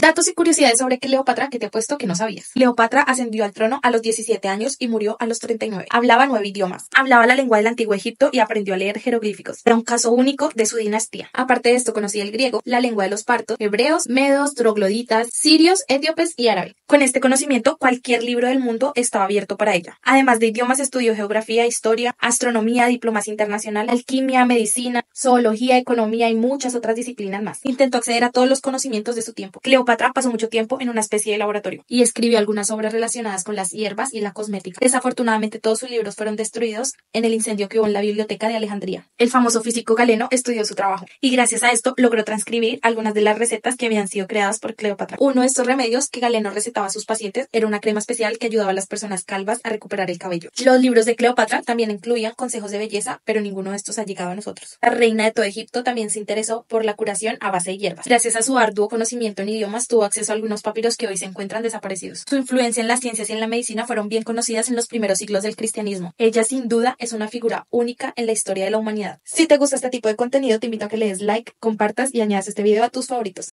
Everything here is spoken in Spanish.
Datos y curiosidades sobre Cleopatra que te he puesto que no sabías. Cleopatra ascendió al trono a los 17 años y murió a los 39. Hablaba 9 idiomas. Hablaba la lengua del antiguo Egipto y aprendió a leer jeroglíficos. Era un caso único de su dinastía. Aparte de esto, conocía el griego, la lengua de los partos, hebreos, medos, trogloditas, sirios, etíopes y árabe. Con este conocimiento, cualquier libro del mundo estaba abierto para ella. Además de idiomas, estudió geografía, historia, astronomía, diplomacia internacional, alquimia, medicina, zoología, economía y muchas otras disciplinas más. Intentó acceder a todos los conocimientos de su tiempo. Cleopatra pasó mucho tiempo en una especie de laboratorio y escribió algunas obras relacionadas con las hierbas y la cosmética. Desafortunadamente, todos sus libros fueron destruidos en el incendio que hubo en la biblioteca de Alejandría. El famoso físico Galeno estudió su trabajo y gracias a esto logró transcribir algunas de las recetas que habían sido creadas por Cleopatra. Uno de estos remedios que Galeno recetaba a sus pacientes era una crema especial que ayudaba a las personas calvas a recuperar el cabello. Los libros de Cleopatra también incluían consejos de belleza, pero ninguno de estos ha llegado a nosotros. La reina de todo Egipto también se interesó por la curación a base de hierbas. Gracias a su arduo conocimiento en idiomas, tuvo acceso a algunos papiros que hoy se encuentran desaparecidos. Su influencia en las ciencias y en la medicina fueron bien conocidas en los primeros siglos del cristianismo. Ella sin duda es una figura única en la historia de la humanidad. Si te gusta este tipo de contenido, te invito a que le des like, compartas y añadas este video a tus favoritos.